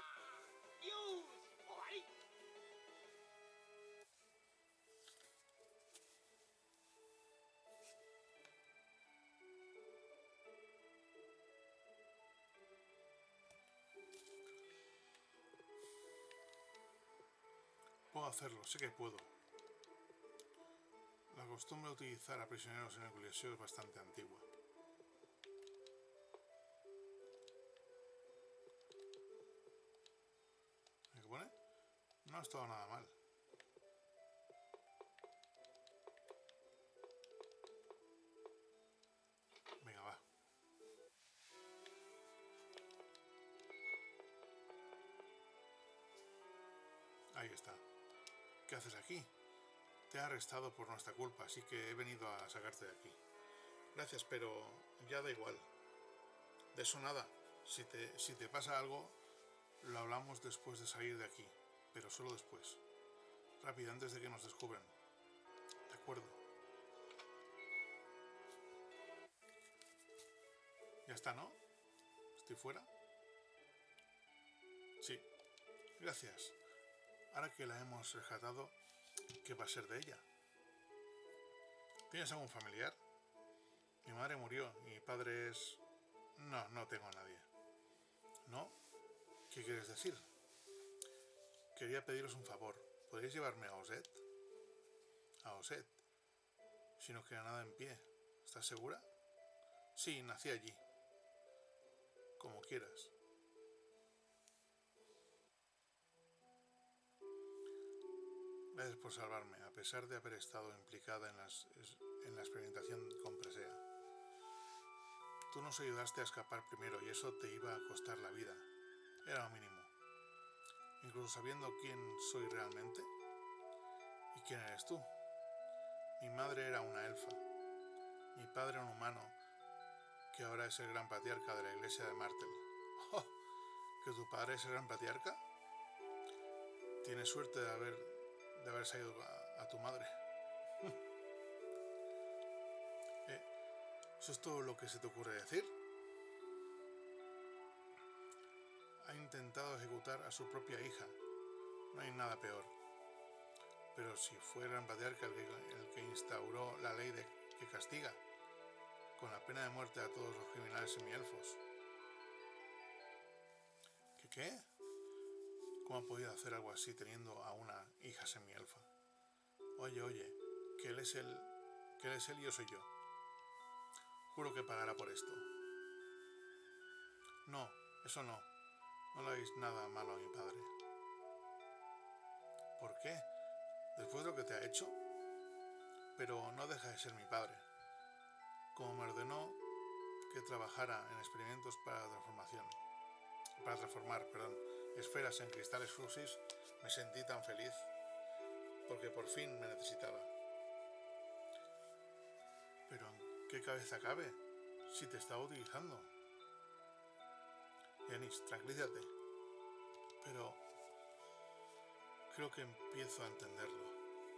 Puedo hacerlo, sé que puedo. La costumbre de utilizar a prisioneros en el Coliseo es bastante antigua. ¿Me pone? No ha estado nada mal. Venga, va. Ahí está. ¿Qué haces aquí? Te he arrestado por nuestra culpa, así que he venido a sacarte de aquí. Gracias, pero ya da igual. De eso nada. Si te pasa algo, lo hablamos después de salir de aquí, pero solo después. Rápido, antes de que nos descubran. De acuerdo. Ya está, ¿no? ¿Estoy fuera? Sí. Gracias. Ahora que la hemos rescatado, ¿qué va a ser de ella? ¿Tienes algún familiar? Mi madre murió y mi padre es... No tengo a nadie. ¿No? ¿Qué quieres decir? Quería pediros un favor. ¿Podríais llevarme a Oset? A Oset. Si no queda nada en pie. ¿Estás segura? Sí, nací allí. Como quieras. Gracias por salvarme, a pesar de haber estado implicada en la experimentación con Presea. Tú nos ayudaste a escapar primero y eso te iba a costar la vida. Era lo mínimo. Incluso sabiendo quién soy realmente. ¿Y quién eres tú? Mi madre era una elfa. Mi padre un humano que ahora es el gran patriarca de la iglesia de Martel. ¡Oh! ¿Que tu padre es el gran patriarca? Tienes suerte de haber salido a tu madre. ¿Eso es todo lo que se te ocurre decir? Ha intentado ejecutar a su propia hija. No hay nada peor. Pero si fue el gran patriarca el que instauró la ley que castiga, con la pena de muerte a todos los criminales semielfos. ¿Qué? ¿Cómo ha podido hacer algo así teniendo a una hija semielfa? Oye, que él es él y yo soy yo. Juro que pagará por esto. No, eso no. No le hagáis nada malo a mi padre. ¿Por qué? ¿Después de lo que te ha hecho? Pero no deja de ser mi padre. Como me ordenó que trabajara en experimentos para transformar esferas en cristales Fusis, me sentí tan feliz porque por fin me necesitaba. Pero ¿en qué cabeza cabe si te estaba utilizando? Yanis, tranquilízate. Pero creo que empiezo a entenderlo.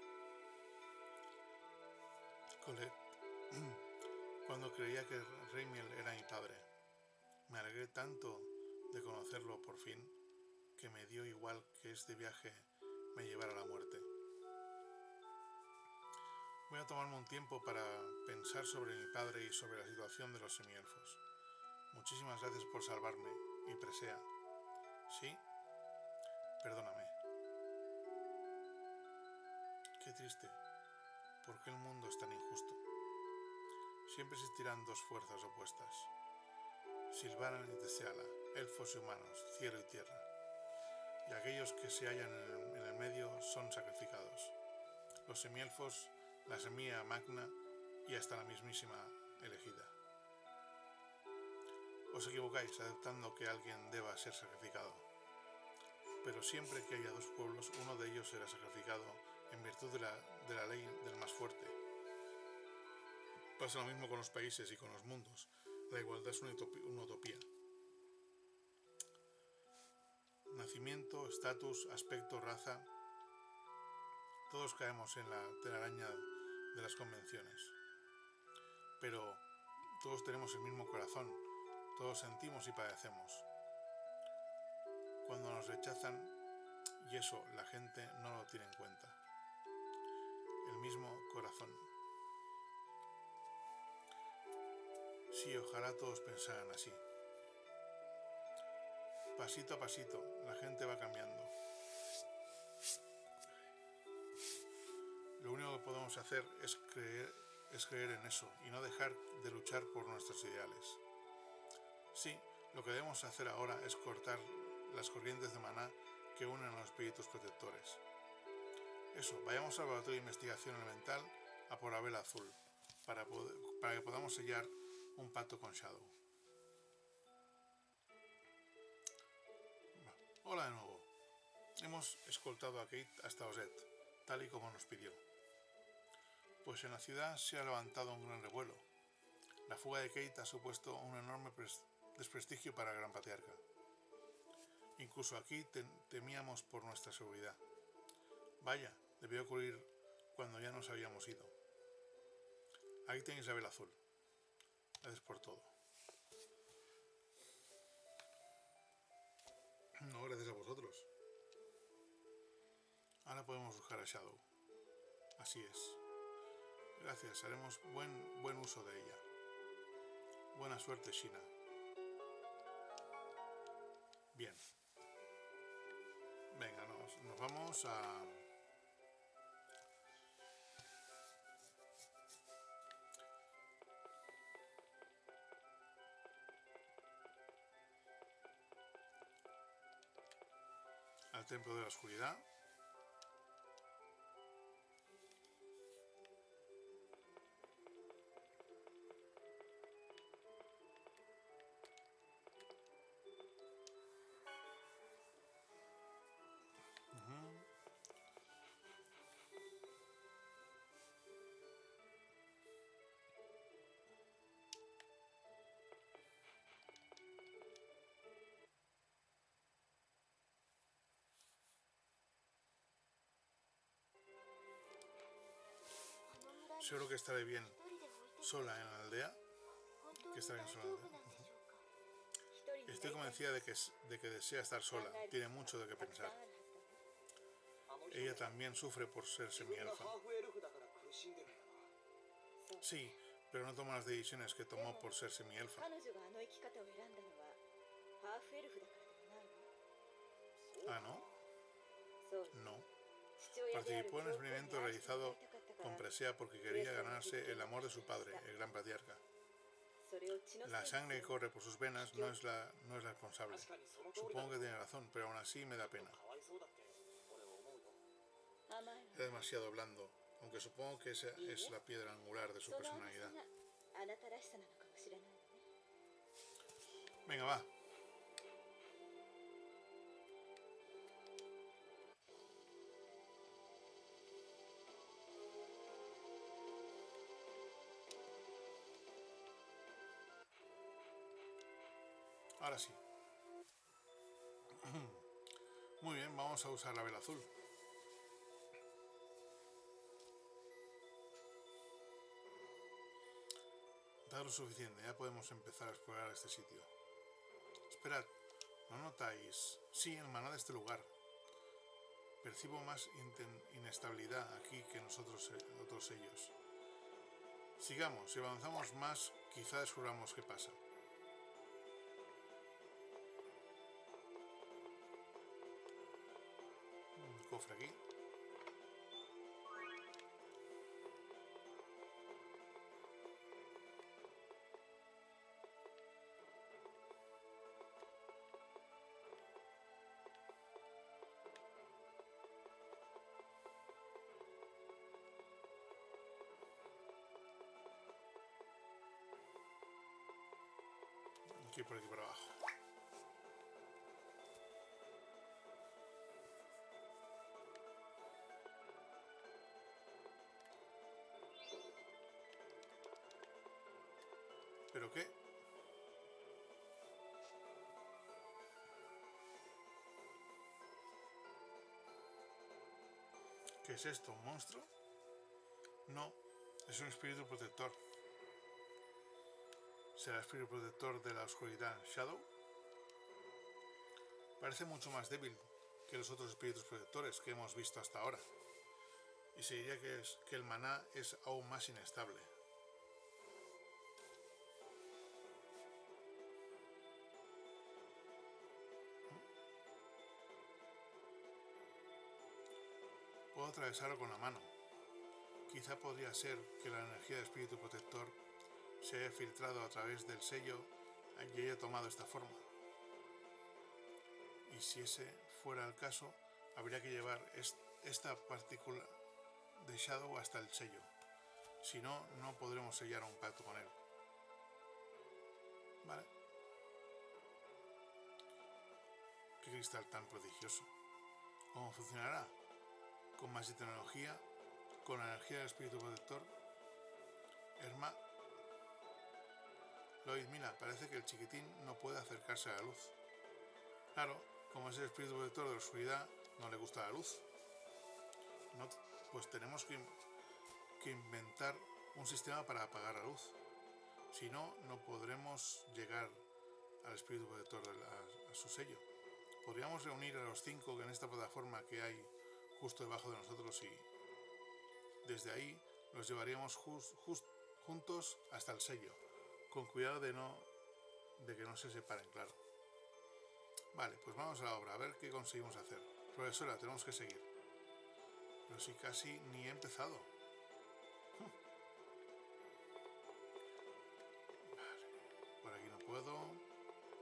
Colette, cuando creía que Reimiel era mi padre, me alegré tanto de conocerlo por fin que me dio igual que este viaje me llevara a la muerte. Voy a tomarme un tiempo para pensar sobre mi padre y sobre la situación de los semielfos. Muchísimas gracias por salvarme, y Presea. ¿Sí? Perdóname. Qué triste. ¿Por qué el mundo es tan injusto? Siempre existirán dos fuerzas opuestas. Silvanan y Teseala, elfos y humanos, cielo y tierra. Y aquellos que se hallan en el medio son sacrificados. Los semielfos, la semilla magna y hasta la mismísima elegida. Os equivocáis aceptando que alguien deba ser sacrificado. Pero siempre que haya dos pueblos, uno de ellos será sacrificado en virtud de la ley del más fuerte. Pasa lo mismo con los países y con los mundos. La igualdad es una utopía. Nacimiento, estatus, aspecto, raza. Todos caemos en la telaraña de las convenciones. Pero todos tenemos el mismo corazón. Todos sentimos y padecemos. Cuando nos rechazan, y eso la gente no lo tiene en cuenta. El mismo corazón. Sí, ojalá todos pensaran así. Pasito a pasito, la gente va cambiando. Lo único que podemos hacer es creer en eso y no dejar de luchar por nuestros ideales. Sí, lo que debemos hacer ahora es cortar las corrientes de maná que unen a los espíritus protectores. Eso, vayamos al laboratorio de investigación elemental a por la vela azul, para que podamos sellar un pacto con Shadow. Hola de nuevo. Hemos escoltado a Kate hasta Ozet, tal y como nos pidió. Pues en la ciudad se ha levantado un gran revuelo. La fuga de Kate ha supuesto un enorme desprestigio para el Gran Patriarca. Incluso aquí temíamos por nuestra seguridad. Vaya, debió ocurrir cuando ya nos habíamos ido. Ahí tenéis la vela azul. Gracias por todo. No, gracias a vosotros. Ahora podemos buscar a Shadow. Así es. Gracias, haremos buen uso de ella. Buena suerte, Shina. Bien. Venga, nos vamos al Templo de la Oscuridad. Seguro que estaré bien sola en la aldea. Estoy convencida de que desea estar sola. Tiene mucho de qué pensar. Ella también sufre por ser semielfa. Sí, pero no toma las decisiones que tomó por ser semielfa. Ah, ¿no? No. Participó en el experimento realizado con Presea porque quería ganarse el amor de su padre, el gran patriarca. La sangre que corre por sus venas no es la responsable. Supongo que tiene razón, pero aún así me da pena. Era demasiado blando, aunque supongo que esa es la piedra angular de su personalidad. Venga, va. Ahora sí. Muy bien, vamos a usar la vela azul. Da lo suficiente, ya podemos empezar a explorar este sitio. Esperad, ¿no notáis? Sí, el maná de este lugar. Percibo más inestabilidad aquí que nosotros otros sellos. Sigamos, si avanzamos más, quizá descubramos qué pasa. Un cofre aquí. Aquí por aquí por abajo. ¿Pero qué? ¿Qué es esto? ¿Un monstruo? No, es un espíritu protector. ¿Será el espíritu protector de la oscuridad Shadow? Parece mucho más débil que los otros espíritus protectores que hemos visto hasta ahora. Y se diría que el maná es aún más inestable. Puedo atravesarlo con la mano. Quizá podría ser que la energía del espíritu protector se haya filtrado a través del sello y haya tomado esta forma. Y si ese fuera el caso, habría que llevar esta partícula de Shadow hasta el sello. Si no, no podremos sellar un pacto con él. Vale. Qué cristal tan prodigioso. ¿Cómo funcionará? ¿Con más tecnología? ¿Con la energía del espíritu protector? Herma. Lloyd, mira, parece que el chiquitín no puede acercarse a la luz. Claro, como es el espíritu protector de la oscuridad, no le gusta la luz. No, pues tenemos que inventar un sistema para apagar la luz. Si no, no podremos llegar al espíritu protector a su sello. Podríamos reunir a los 5 en esta plataforma que hay justo debajo de nosotros y desde ahí los llevaríamos juntos hasta el sello, con cuidado de que no se separen, claro. Vale, pues vamos a la obra, a ver qué conseguimos hacer. Profesora, tenemos que seguir. Pero si casi ni he empezado. Vale, por aquí no puedo.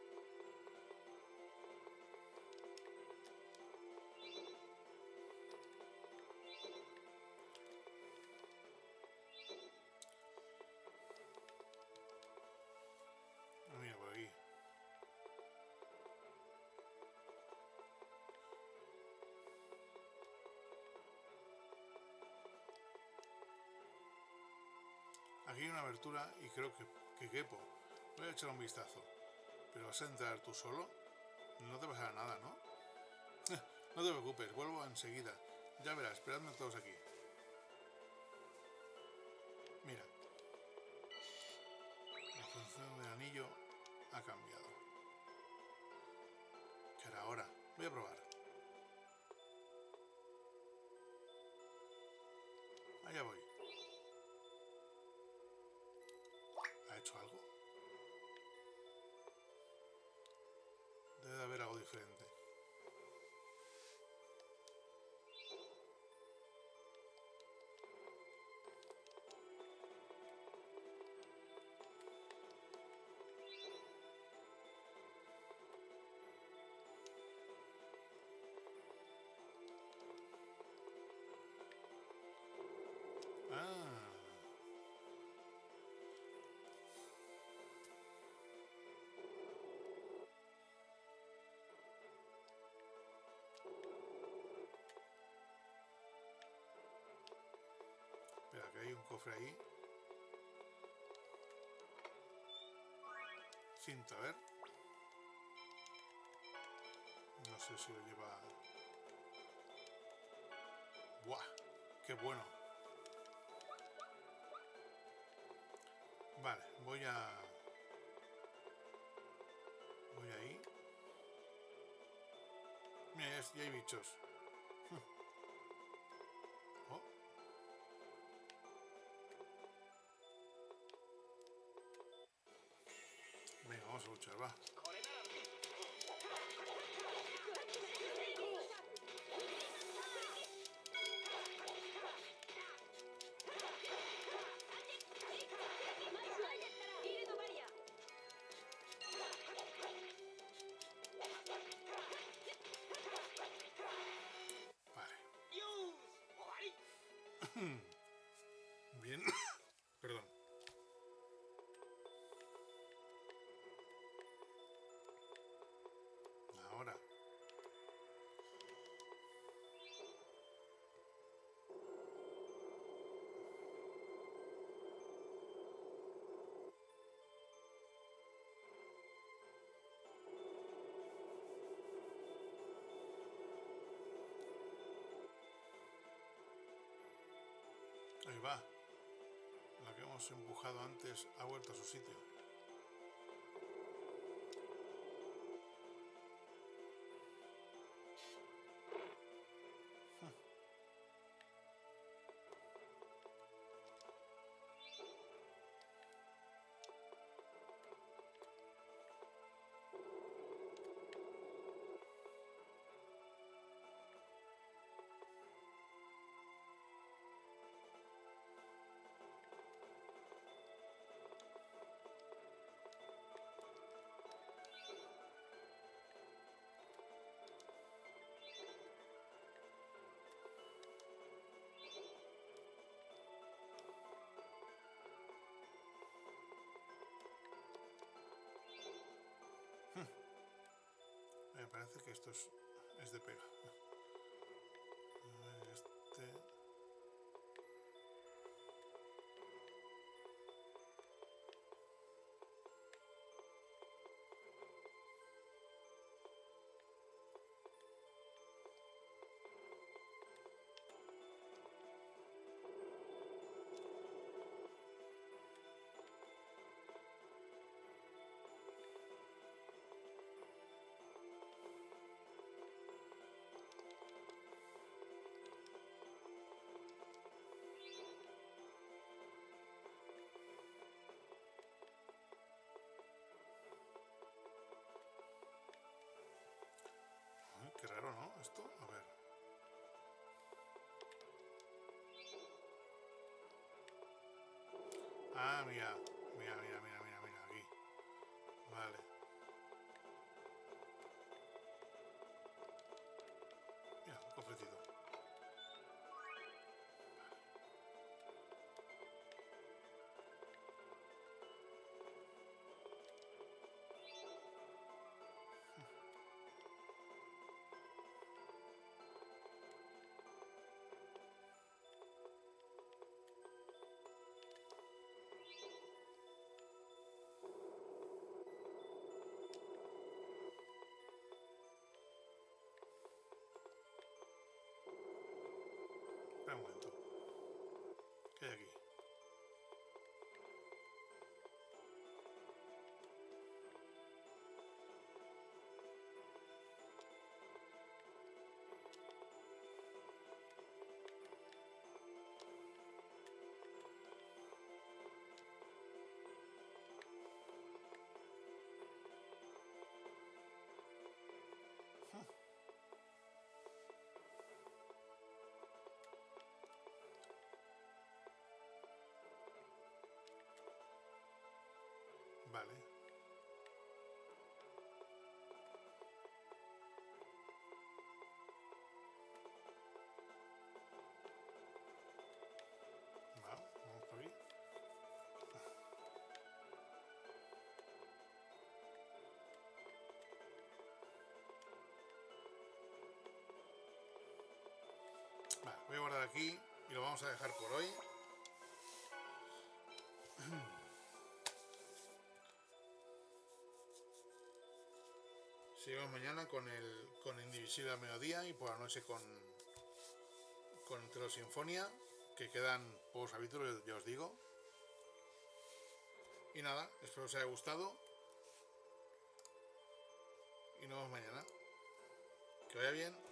Mira, por aquí. Aquí hay una abertura y creo que quepo. Voy a echar un vistazo. ¿Pero vas a entrar tú solo? No te pasará nada, ¿no? No te preocupes, vuelvo enseguida. Ya verás, esperadme todos aquí. Mira. La función del anillo ha cambiado. ¿Qué hará ahora? Voy a probar. Allá voy. ¿Ha hecho algo? Debe de haber algo diferente. Ah. Espera, que hay un cofre ahí. Cinta, a ver. No sé si lo lleva... ¡Buah! ¡Qué bueno! Vale, voy ahí. Mira, ya hay bichos. Oh. Venga, vamos a luchar, va. Bien. Perdón. Ahora. Ahí va. La que hemos empujado antes ha vuelto a su sitio. Me parece que esto es de pega. A ver, este... Qué raro, ¿no? Esto, a ver. Ah, mira, aquí. Vale. Mira, un cofrecito. Espera un momento. ¿Qué hay aquí? Voy a guardar aquí y lo vamos a dejar por hoy. Seguimos mañana con Indivisible al mediodía y por la noche con Sinfonía, que quedan pocos capítulos, ya os digo. Y nada, espero os haya gustado. Y nos vemos mañana. Que vaya bien.